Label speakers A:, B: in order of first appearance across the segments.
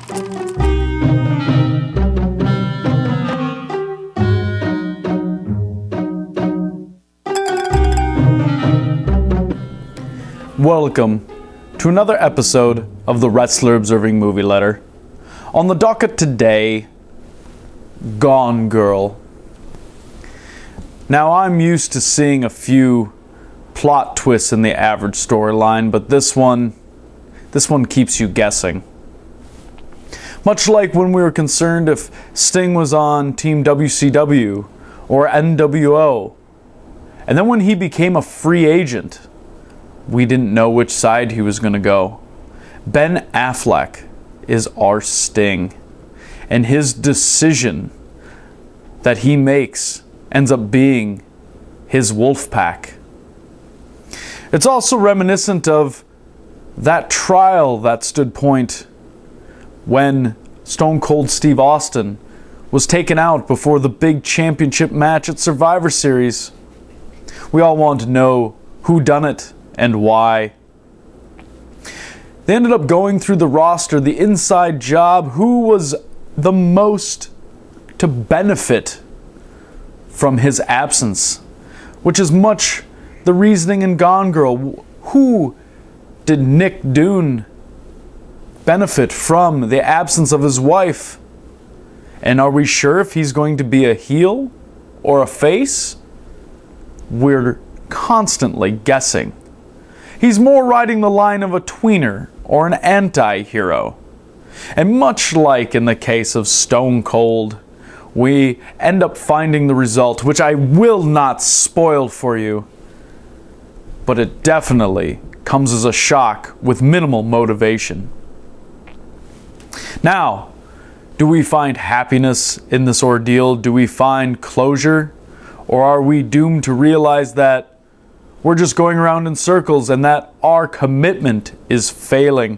A: Welcome to another episode of the Wrestler Observing Movie Letter. On the docket today, Gone Girl. Now, I'm used to seeing a few plot twists in the average storyline, but this one keeps you guessing. Much like when we were concerned if Sting was on Team WCW or NWO, and then when he became a free agent, we didn't know which side he was going to go. Ben Affleck is our Sting, and his decision that he makes ends up being his wolf pack. It's also reminiscent of that trial that stood point when Stone Cold Steve Austin was taken out before the big championship match at Survivor Series. We all want to know who done it and why. They ended up going through the roster, the inside job, who was the most to benefit from his absence, which is much the reasoning in Gone Girl. Who did Nick Dune benefit from the absence of his wife? And are we sure if he's going to be a heel or a face? We're constantly guessing. He's more riding the line of a tweener or an anti-hero. And much like in the case of Stone Cold, we end up finding the result, which I will not spoil for you, but it definitely comes as a shock with minimal motivation. Now, do we find happiness in this ordeal? Do we find closure? Or are we doomed to realize that we're just going around in circles and that our commitment is failing?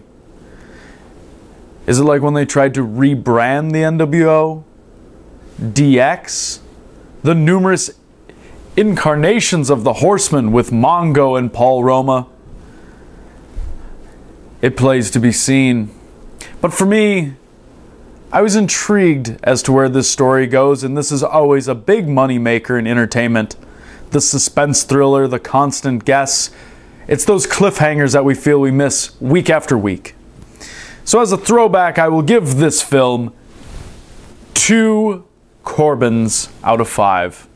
A: Is it like when they tried to rebrand the NWO? DX? The numerous incarnations of the Horsemen with Mongo and Paul Roma? It plays to be seen. But for me, I was intrigued as to where this story goes, and this is always a big money maker in entertainment. The suspense thriller, the constant guess. It's those cliffhangers that we feel we miss week after week. So as a throwback, I will give this film 2 Corbins out of 5.